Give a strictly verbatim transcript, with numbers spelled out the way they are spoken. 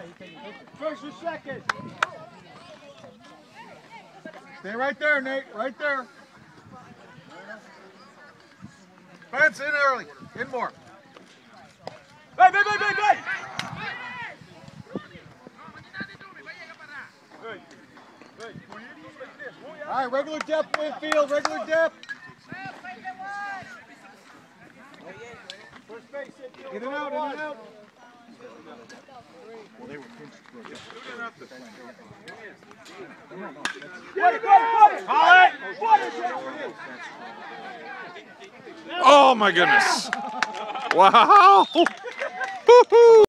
First or second. Stay right there, Nate. Right there. Fence in early. In more. Hey, hey, hey, hey, hey! All right, regular depth, midfield, regular depth. Get it out, in and out. Well, they were pinched. Oh my goodness. Wow.